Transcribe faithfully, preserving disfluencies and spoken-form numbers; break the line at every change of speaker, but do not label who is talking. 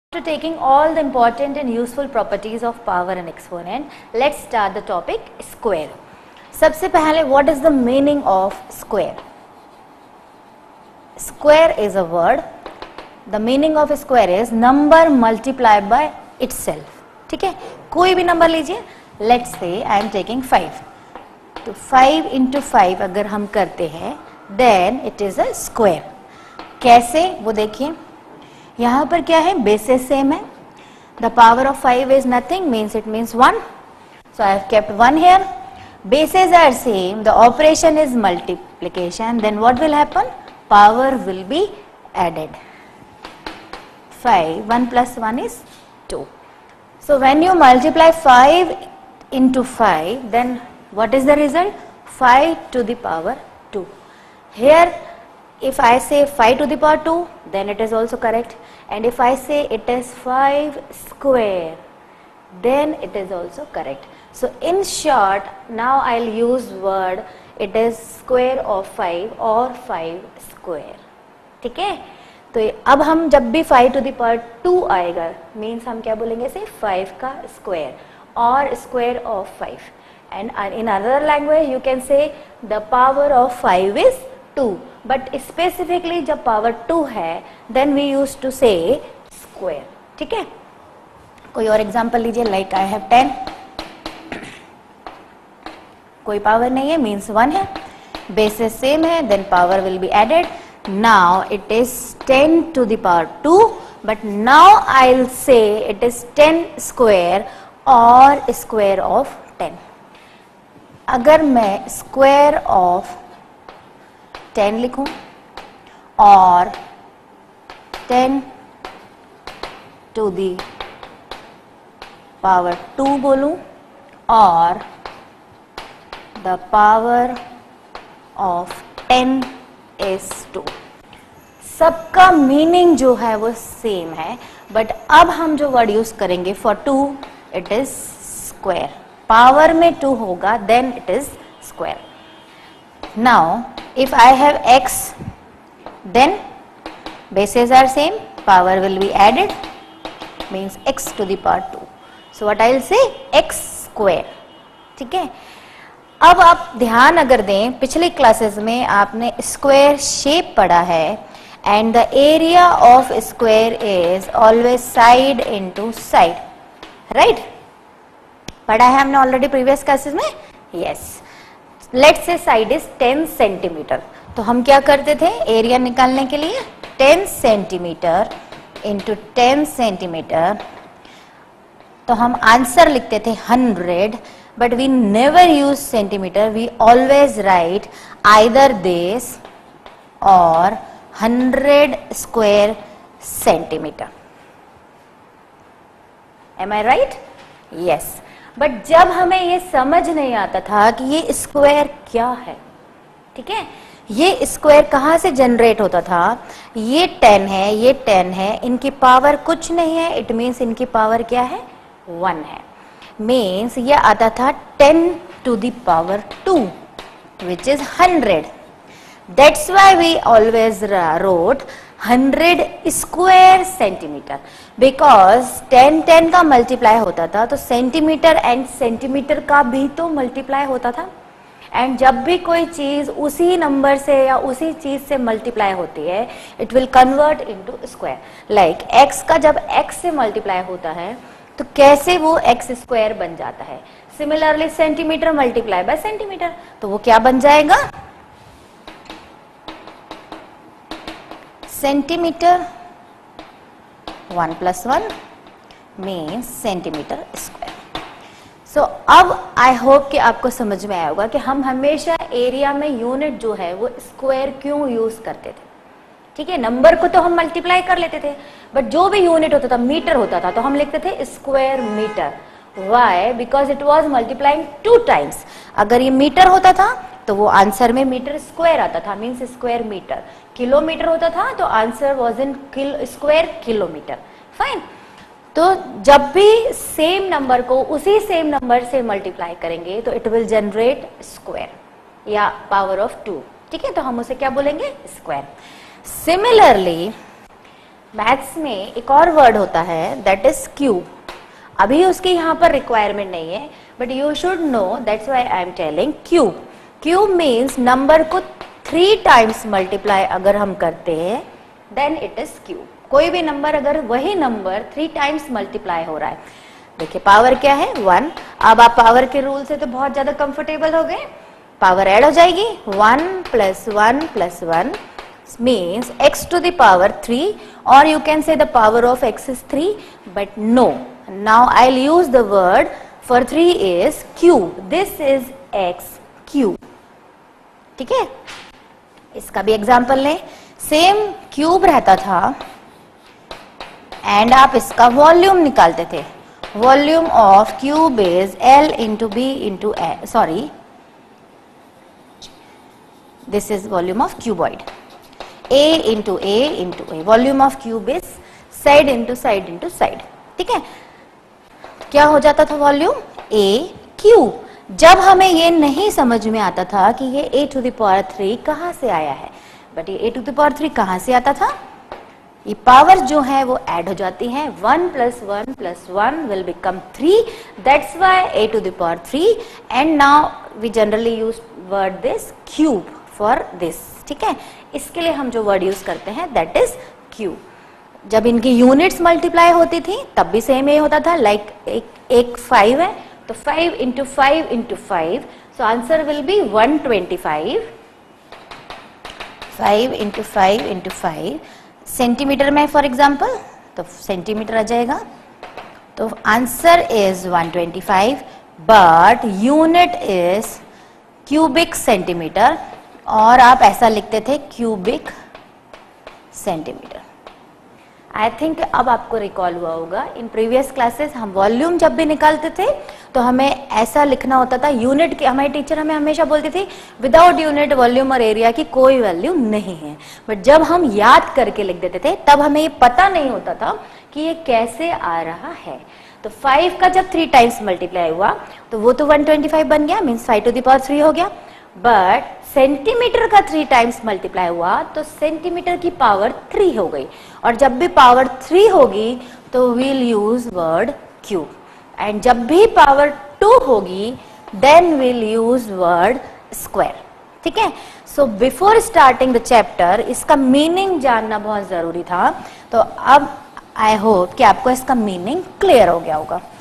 After taking all the important and useful properties of power and exponent, let's start the topic square. सबसे पहले what is the meaning of square? Square is a word. The meaning of square is number multiplied by itself. ठीक है, कोई भी number लीजिए. Let's say I am taking five. तो five into five अगर हम करते हैं, then it is a square. कैसे वो देखिए. यहाँ पर क्या है, बेसेस सेम है. The power of five is nothing, means it means one. So I have kept one here. Bases are same, the operation is multiplication. Then what will happen, power will be added. Five, one plus one is two. So when you multiply five into five, then what is the result? five to the power two. Here if I say five to the power two, then it is also correct. And if I say it is five square, then it is also correct. So in short, now I'll use word it is square of five or five square. ठीक है, तो अब हम जब भी five to the power two आएगा, means हम क्या बोलेंगे, से five का square or square of five. And in another language you can say the power of five is two. But specifically जब power two है, then we used to say square. ठीक है, कोई और एग्जाम्पल लीजिए. लाइक आई हैव टेन, कोई power नहीं है, मीन्स वन है. बेसिस सेम है, then power will be added. Now it is ten to the power two, but now I will say it is ten square और square of ten. अगर मैं square of ten लिखूं और ten to the power two बोलूं और the power of ten is two, सबका meaning जो है वो सेम है. बट अब हम जो वर्ड यूज करेंगे for two, it is square. Power में टू होगा, then it is square. Now if I have x, then bases are same, power will be added, means x to the power two. So what I will say, x square. ठीक है, अब आप ध्यान अगर दें, पिछले classes में आपने स्क्वायर शेप पढ़ा है, and the area of square is always side into side, right? पढ़ा है हमने ऑलरेडी प्रीवियस क्लासेस में. Yes, let's say side is ten centimetre. तो हम क्या करते थे एरिया निकालने के लिए, ten centimetre into ten centimetre. तो हम आंसर लिखते थे hundred, but we never use centimetre. We always write either this or hundred square centimetre. Am I right? Yes. But जब हमें ये समझ नहीं आता था कि ये स्क्वायर क्या है, ठीक है, ये स्क्वायर कहाँ से जनरेट होता था. ये टेन है, ये टेन है, इनकी पावर कुछ नहीं है, इट मीन्स इनकी पावर क्या है, वन है. मीन्स ये आता था ten to the power two, which is hundred. That's why we always wrote hundred square centimetre, because ten ten का मल्टीप्लाई होता था, तो सेंटीमीटर एंड सेंटीमीटर का भी तो मल्टीप्लाई होता था. एंड जब भी कोई चीज उसी नंबर से या उसी चीज से मल्टीप्लाई होती है, it will convert into square. Like X का जब एक्स से मल्टीप्लाई होता है, तो कैसे वो एक्स स्क्वायर बन जाता है. Similarly centimetre multiply by centimetre, तो वो क्या बन जाएगा, centimetre one plus one means centimetre square. So अब आई होप कि आपको समझ में आया होगा कि हम हमेशा एरिया में यूनिट जो है वो स्क्वायर क्यों यूज करते थे. ठीक है, नंबर को तो हम मल्टीप्लाई कर लेते थे, बट जो भी यूनिट होता था, मीटर होता था, तो हम लिखते थे square metre. Why? Because it was multiplying two times. अगर ये मीटर होता था तो वो आंसर में मीटर स्क्वायर आता था, मीन्स स्क्वायर मीटर. किलोमीटर होता था तो answer was in kilo square kilometre. Fine. तो जब भी सेम नंबर को उसी सेम नंबर से मल्टीप्लाई करेंगे तो इट विल जनरेट स्क्वायर या पावर ऑफ टू. ठीक है, तो हम उसे क्या बोलेंगे, स्क्वायर. सिमिलरली मैथ्स में एक और वर्ड होता है दैट इज क्यूब. अभी उसकी यहाँ पर रिक्वायरमेंट नहीं है, but you should know, that's why I am telling cube. Cube means number को थ्री टाइम्स मल्टीप्लाई अगर हम करते हैं देन इट इज क्यूब. कोई भी नंबर अगर वही नंबर थ्री टाइम्स मल्टीप्लाई हो रहा है, देखिए पावर क्या है वन. अब आप पावर के रूल से तो बहुत ज्यादा कंफर्टेबल हो गए. पावर ऐड हो जाएगी, one plus one plus one means x to the power three, or you can say the power of x is three, but no, now I'll use the word for three is cube. This is x cube. ठीक है, इसका भी example लें. Same cube रहता था and आप इसका volume निकालते थे. Volume of cube is L into B into A, sorry this is volume of cuboid. A into A into A. Volume of cube is side into side into side. ठीक है, क्या हो जाता था वॉल्यूम A cube. जब हमें ये नहीं समझ में आता था कि ये A to the power three कहाँ से आया है, बट ये A to the power three कहाँ से आता था, ये पावर जो है वो ऐड हो जाती है. One plus one plus one will become three. That's why A to the power three. And now we generally use word this cube for this. ठीक है, इसके लिए हम जो वर्ड यूज करते हैं दैट इज क्यूब. जब इनकी यूनिट्स मल्टीप्लाई होती थी तब भी सेम ये होता था. लाइक like एक, एक फाइव है तो five into five into five, so answer will be one twenty five. Five into five into five centimetre में फॉर एग्जाम्पल तो सेंटीमीटर आ जाएगा. तो answer is one twenty five, but unit is cubic centimetre, और आप ऐसा लिखते थे क्यूबिक सेंटीमीटर. आई थिंक अब आपको रिकॉल हुआ होगा, इन प्रीवियस क्लासेस हम वॉल्यूम जब भी निकालते थे तो हमें ऐसा लिखना होता था. यूनिट की हमारी टीचर हमें हमेशा बोलती थी विदाउट यूनिट वॉल्यूम और एरिया की कोई वैल्यू नहीं है. बट जब हम याद करके लिख देते थे तब हमें ये पता नहीं होता था कि ये कैसे आ रहा है. तो फाइव का जब थ्री टाइम्स मल्टीप्लाई हुआ तो वो तो वन ट्वेंटी फाइव बन गया, means five to the power three हो गया. बट सेंटीमीटर का थ्री टाइम्स मल्टीप्लाई हुआ तो सेंटीमीटर की पावर थ्री हो गई. और जब भी पावर थ्री होगी तो we'll use word cube. And जब भी पावर टू होगी then we'll use word square. ठीक है, so before starting the chapter इसका मीनिंग जानना बहुत जरूरी था. तो अब आई होप कि आपको इसका मीनिंग क्लियर हो गया होगा.